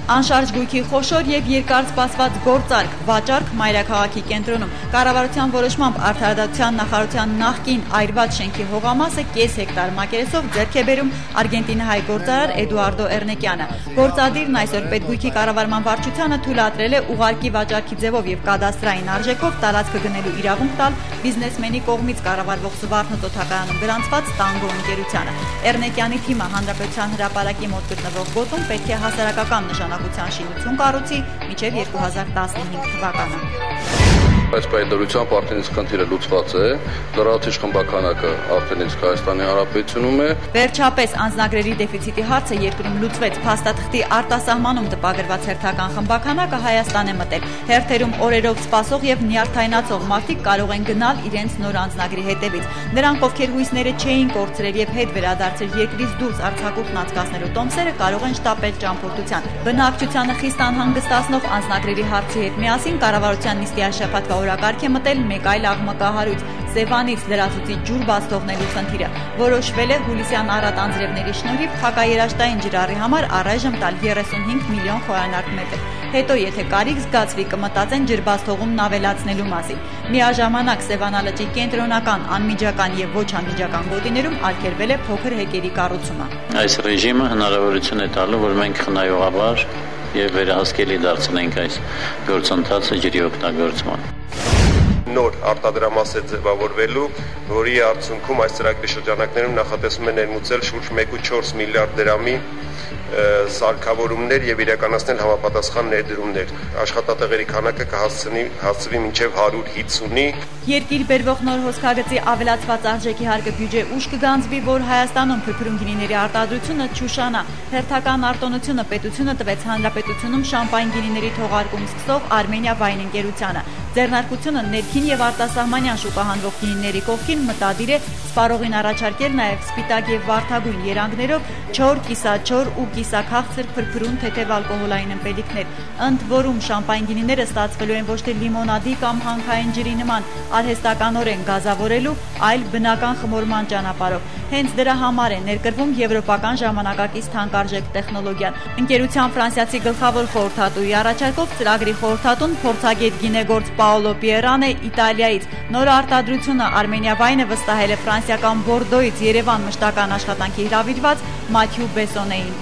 Անշարժ գույքի խոշոր եւ երկար սպասված գործարք, վաճառք մայրաքաղաքի կենտրոնում։ Կառավարության որոշմամբ Արդարադատության նախարարության նախկին այրված շենքի հողամասը կես հեկտար մակերեսով ձեռք է բերում արգենտինահայ գործարար Էդուարդո Էրնեկյանը։ Գործադիրն այսօր Պետգույքի կառավարման վարչությանը թույլատրել է ուղարկի վաճառքի ձևով եւ կադաստրային արժեքով տարածքը գնելու իրավունք տալ բիզնեսմենի կողմից կառավարվող Զվարթնոթոթակայանում գրանցված Տանգո ընկերությանը։ Էրնեկյանի թիմը Հանրապետության հրապարակի մոտ գտնվող գոտում պետք է հասարակական նշանակության շինություն կառուցի մինչև 2015 թվականը։ Այս պայմանությամբ արդեն իսկ խնդիրը լուծված է, լրացուցիչ խմբականակը արդեն իսկ Հայաստանի Հանրապետությունում է։ Վերջապես անձնագրերի դեֆիցիտի հարցը երկրում լուծվեց։ Փաստաթղթի արտասահմանում տպագրված հերթական խմբականակը Հայաստան է մտել։ Հերթերում օրերով սպասող եւ նյարդայնացող մարդիկ կարող են գնալ իրենց նոր անձնագրի հետևից։ Նրանք, ովքեր հույսները չէին կորցրել եւ հետ վերադարձել երկրից դուրս արձակուրդն անցկացնելու տոմսերը, կարող են շտապել ճամփորդության։ Բնակչությանը խիստ անհանգստացնող անձնագրերի հարցի հետ միասին կառավարության նիստի շաբաթվա օրակարգ է մտել մեկ այլ աղմկահարույց՝ Սևանից լրացուցիչ ջուր բաց թողնելու խնդիրը։ Որոշվել է հուլիսյան առատ անձրևների շնորհիվ փակաերաշտային ջրառի համար առայժմ տալ 35 միլիոն խորանարդ մետր։ Հետո, եթե կարիք զգացվի, կմտածեն ջրբաց թողումն ավելացնելու մասին։ Միաժամանակ Սևանալճի կենտրոնական, անմիջական եւ ոչ անմիջական գոտիներում արգելվել է փոքր հեկերի կառուցումը։ Այս ռեժիմը հնարավորություն է տալու, որ մենք խնայողաբար եւ վերահսկելի դարձնենք այս գործընթացը ջրի օգտագործման։ Նոր արտադրամաս է ձևավորվելու, որի արդյունքում այս ծրագրի շրջանակներում նախատեսվում է ներմուծել շուրջ 1.4 միլիարդ դրամի սարքավորումներ եւ իրականացնել համապատասխան ներդրումներ։ Աշխատատեղերի քանակը կհասցվի մինչեւ 150-ի։ Երկիր բերվող նոր հոսքագծի ավելացված արժեքի հարկը բյուջե ուշ կգանձվի, որ Հայաստանում փրփրուն գինիների արտադրությունը չուշանա։ Հերթական արտոնությունը պետությունը տվեց Հանրապետությունում շամպայն գինիների թողարկում սկսող Արմենիա վայն ընկերությանը։ Ձեռնարկությունը ներքին եւ արտասահմանյան շուկահանվող գինիների կողքին մտադիր է սպառողին առաջարկել նաեւ սպիտակ եւ վարդագույն երանգներով չոր, կիսաչոր ու կիսաքաղցր փրփրուն թեթև ալկոհոլային ըմպելիքներ։ Ընդ որում շամպայն գինիները ստացվելու են ոչ թե լիմոնադի կամ հանքային ջրի նման արհեստականորեն գազավորելու, այլ բնական խմորման ճանապարհով։ Հենց դրա համար է ներկրվում եվրոպական ժամանակակից թանկարժեք տեխնոլոգիան։ Ընկերության ֆրանսիացի գլխավոր խորհրդատուի առաջարկով ծրագրի խորհրդատուն փորձագետ գինեգործ Paolo Pierrane Իտալիայից նոր արտադրությունը Արմենիա վայնը վստահել է ֆրանսիական Բորդոյից Երևան մշտական աշխատանքի հրավիրված Մաթյու Բեսոնեին։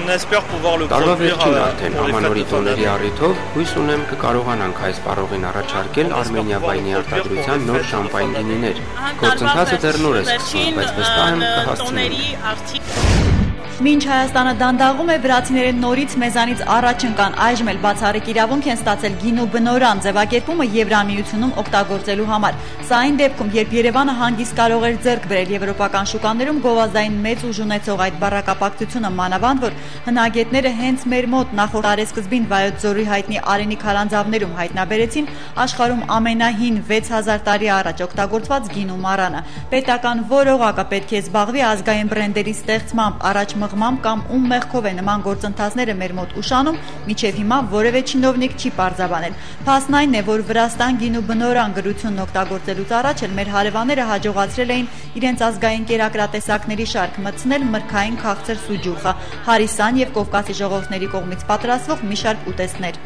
Տարվա վերջին արդեն ամանորի տոների առիթով հույս ունեմ կկարողանանք այս պարողին առաջարկել Արմենիա վայնի արտադրության նոր շամպայն գինիներ։ Գործընթացը դեռ նոր է սկսվում, բայց վստահ եմ կհասցնենք։ Մինչ Հայաստանը դանդաղում է, վրացիները նորից մեզանից առաջ ընկան, այժմ էլ բացառիկ իրավունք են ստացել գինու բնորան ձևակերպումը Եվրամիությունում օգտագործելու համար։ Սա այն դեպքում, երբ Երևանը հանգիստ կարող էր ձեռք բերել եվրոպական շուկաներում գովազդային մեծ ուժ ունեցող այդ բառակապակցությունը, մանավանդ որ հնագետները հենց մեր մոտ նախորդ տարեսկզբին Վայոց ձորի հայտնի Արենի քարանձավներում հայտնաբերեցին աշխարհում ամենահին 6000 տարի առաջ օգտագործված գինու մառանը։ Պետական որ օղակը պետք է զբաղվի ազգային բրենդերի ստեղծմամբ, առաջ մղմամբ կամ ում մեղքով է նման գործընթացները մեր մոտ ուշանում, միջև հիմա որևէ չինովնիկ չի պարզաբանել։ Փաստն այն է, որ Վրաստան գինու բնորան գրությունն օգտագործելուց առաջ էլ մեր հարևանները հաջողացրել էին իրենց ազգային կերակրատեսակների շարք մտցնել մրգային քաղցր սուջուխը, հարիսան եւ Կովկասի ժողովուրդների կողմից պատրաստվող մի շարք ուտեստներ։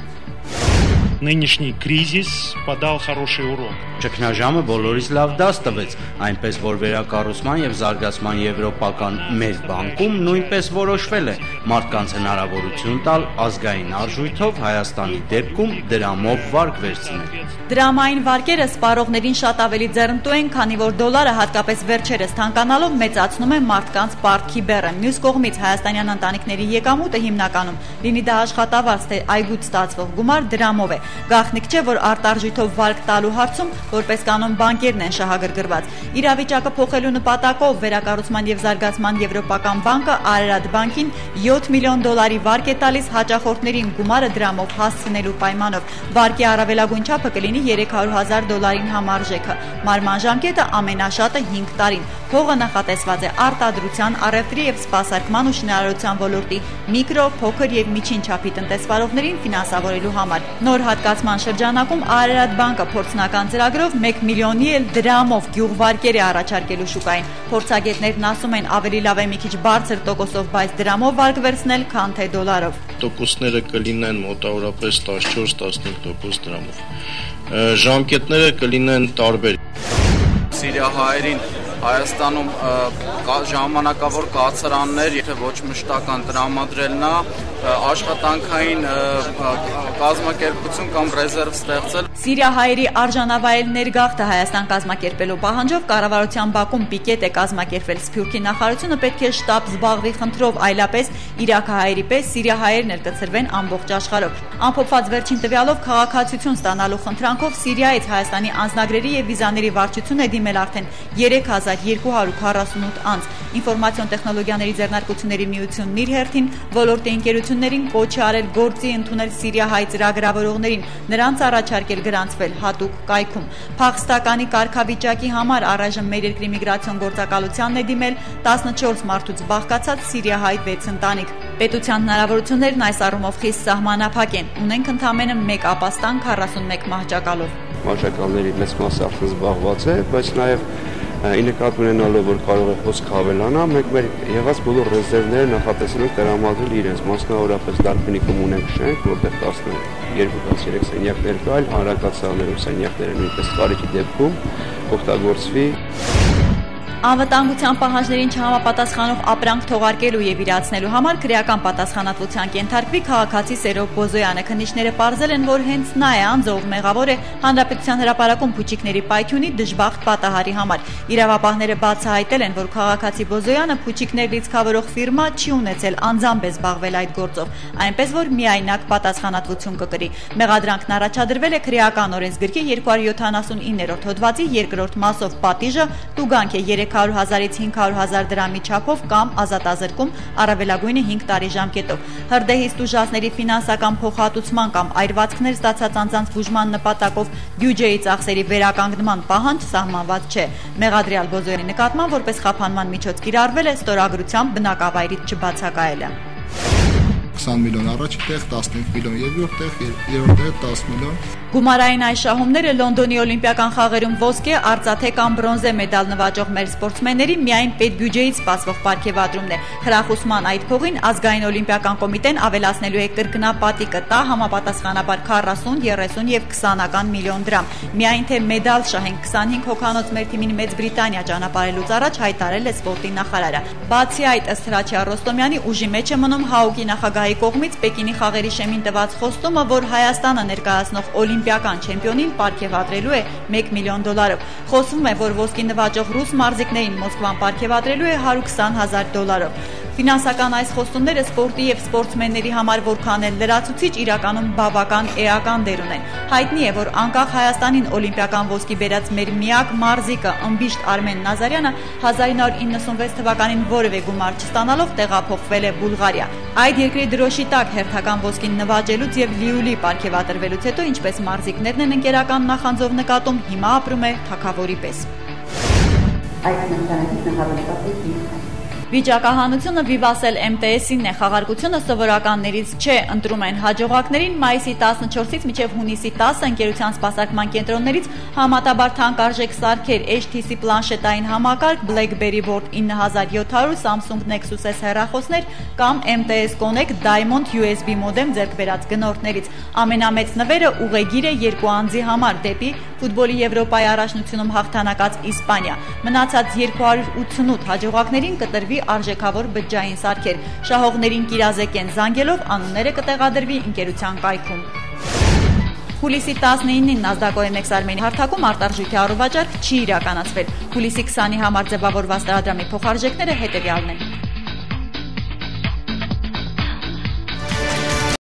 Нынешний кризис подал хороший урок. Ճգնաժամը բոլորից լավ դաս տվեց, այնպես որ վերակառուցման եւ զարգացման եվրոպական մեծ բանկում նույնպես որոշվել է մարդկանց հնարավորություն տալ ազգային արժույթով Հայաստանի դեպքում դրամով վարկ վերցնել։ Դրամային վարկերը սպառողներին շատ ավելի ձեռնտու են, քանի որ դոլարը հատկապես վերջերս թանկանալով մեծացնում է մարդկանց պարտքի բեռը։ Մյուս կողմից հայաստանյան ընտանիքների եկամուտը հիմնականում, լինի դա աշխատավարձ թե այգուց ստացվող գումար, դրամով է։ Գաղտնիք չէ, որ արտարժույթով վարկ տալու հարցում որպես կանոն բանկերն են շահագրգռված։ Իրավիճակը փոխելու նպատակով Վերակառուցման եւ Զարգացման Եվրոպական բանկը Արարատ բանկին 7 միլիոն դոլարի վարկ է տալիս հաճախորդներին գումարը դրամով հասցնելու պայմանով։ Վարկի առավելագույն չափը կլինի 300,000 դոլարին համարժեքը։ Մարման ժամկետը ամենաշատը 5 տարին։ Փողը նախատեսված է արտադրության, առևտրի եւ սպասարկման ու շինարարության ոլորտի միկրո, փոքր եւ միջին չափի տնտեսվարողներին ֆինանսավորելու համար։ Նոր հատկացման շրջանակում Արարատ բանկը փորձնական ծրագրով 1 միլիոնի էլ դրամով գյուղվարկեր է առաջարկելու շուկային։ Փորձագետներն ասում են ավելի լավ է մի քիչ բարձր տոկոսով, բայց դրամով վարկ կվերցնել, քան թե դոլարով։ Տոկոսները կլինեն մոտավորապես 14-15% դրամով։ Ժամկետները կլինեն տարբեր։ Սիրիահայերին Հայաստանում ժամանակավոր կացարաններ, եթե ոչ մշտական տրամադրելն է, աշխատանքային կազմակերպություն կամ ռեզերվ ստեղծել։ Սիրիահայերի արժանավայել ներգաղթը Հայաստան կազմակերպելու պահանջով կառավարության Բաքում պիկետ է կազմակերպել։ Սփյուռքի նախարարությունը պետք է շտապ զբաղվի խնդրով, այլապես իրաքահայերի պես սիրիահայերն էլ կցրվեն ամբողջ աշխարհով։ Ամփոփված վերջին տվյալով քաղաքացիություն ստանալու խնդրանքով Սիրիայից Հայաստանի անձնագրերի եւ վիզաների վարչություն է դիմել արդեն 3248 անձ։ Ինֆորմացիոն տեխնոլոգիաների ձեռնարկությունների միությունն իր հերթին ոլորտի ընկերություններին կոչ է արել գործի ընդունել սիրիահայ ծրագրավորողներին, նրանց առաջարկել գրանցվել հատուկ կայքում։ Փախստականի կարգավիճակի համար առայժմ մեր երկրի միգրացիոն գործակալությանն է դիմել 14 մարդուց բաղկացած սիրիահայ 6 ընտանիք։ Պետության հնարավորություններն այս առումով խիստ սահմանափակ են։ Ունենք ընդամենը 1 ապաստան 41 մահճակալով։ Մահճակալների մեծ մասը արդեն զբաղված է, բայց նաև ի նկատի ունենալով, որ կարող է խոսքը ավելանա, մենք մեր եղած բոլոր ռեզերվները նախատեսել ենք տրամադրել իրենց, մասնավորապես Դարբնիկում ունենք շենք, որտեղ 12-13 սենյակներ կա, այլ հանրակացարաններում սենյակները նույնպես խարիճի դեպքում օգտագործվի։ Անվտանգության պահանջներին չհամապատասխանող ապրանք թողարկելու եւ իրացնելու համար քրեական պատասխանատվության կենթարկվի քաղաքացի Սերով Բոզոյանը։ Քննիչները պարզել են, որ հենց նա է անձով մեղավոր է Հանրապետության հրապարակում փուչիկների պայթյունի դժբախտ պատահարի համար։ Իրավապահները բացահայտել են, որ քաղաքացի Բոզոյանը փուչիկներ լիցքավորող ֆիրմա չի ունեցել անձամբ է զբաղվել այդ գործով, այնպես որ միայնակ պատասխանատվություն կկրի։ Մեղադրանքն առաջադրվել է քրեական օրենսգրքի 279-րդ հոդվածի 2-րդ մասով պատիժը տուգանք է 300,000-ից 500,000 դրամի չափով կամ ազատազրկում առավելագույնը 5 տարի ժամկետով։ Հրդեհից տուժածների ֆինանսական փոխհատուցման կամ այրվածքներ ստացած անձանց բուժման նպատակով բյուջեի ծախսերի վերականգնման պահանջ սահմանված չէ։ Մեղադրյալ Բոզոյանի նկատմամբ որպես խափանման միջոց կիրառվել է ստորագրությամբ բնակավայրից չբացակայելը։ 20 միլիոն առաջի տեղ, 15 միլիոն երկրորդ տեղ, երրորդ տեղը 10 միլիոն։ Գումարային այս շահումները Լոնդոնի օլիմպիական խաղերում ոսկե, արծաթե կամ բրոնզե մեդալ նվաճող մեր սպորտսմենների միայն պետբյուջեից սպասվող պարգևատրումն է։ Խրախուսման այդ փողին ազգային օլիմպիական կոմիտեն ավելացնելու է կրկնապատիկը տա համապատասխանաբար 40, 30 եւ 20-ական միլիոն դրամ։ Միայն թե մեդալ շահենք 25 հոգանոց մեր թիմին Մեծ Բրիտանիա ճանապարհելուց առաջ հայտարարել է սպորտի նախարարը։ Բացի այդ, ըստ Հրաչյա Ռոստոմյանի ուժի մեջ է մնում ՀԱՕԿ-ի նախագահի կողմից Պեկինի խաղերի շեմին տված խոստումը, որ Հայաստանը ներկայացնող օլիմպիական չեմպիոնին պարգևատրելու է $1 միլիոն։ Խոսվում է, որ ոսկի նվաճող ռուս մարզիկներին Մոսկվան պարգևատրելու է $120,000։ Ֆինանսական այս խոստումները սպորտի եւ սպորտսմենների համար որքան էլ լրացուցիչ, իրականում բավական էական դեր ունեն։ Հայտնի է, որ անկախ Հայաստանին օլիմպիական ոսկի բերած մեր միակ մարզիկը ըմբիշտ Արմեն Նազարյանը 1996 թվականին որևէ գումար չստանալով տեղափոխվել է Բուլղարիա։ Այդ երկրի դրոշի տակ հերթական ոսկին նվաճելուց եւ լիուլի պարգևատրվելուց հետո, ինչպես մարզիկներն են ընկերական նախանձով նկատում, հիմա ապրում է թագավորի պես։ Վիճակահանությունը Vivassel MTS-ին է, խաղարկությունը սովորականներից չէ, ընտրում են հաջողակներին մայիսի 14-ից մինչև հունիսի 10 ընկերության սպասարկման կենտրոններից համատաբար թանկարժեք սարքեր, HTC պլանշետային համակարգ, BlackBerry Board 9700, Samsung Nexus S հեռախոսներ կամ MTS Connect Diamond USB մոդեմ ձեռք բերած գնորդներից։ Ամենամեծ նվերը ուղեգիր է 2 անձի համար դեպի ֆուտբոլի Եվրոպայի առաջնությունում հաղթանակած Իսպանիա։ Մնացած 288 հաջողակներին կտրվի արժեքավոր բջջային սարքեր։ Շահողներին կիրազեկեն զանգելով, անունները կտեղադրվի ընկերության կայքում։ Հուլիսի 19-ին Nasdaq OMX Armenia հարթակում արտարժույթի առուվաճառք չի իրականացվել։ Հուլիսի 20-ի համար ձևավորված տարադրամի փոխարժեքները հետևյալն են։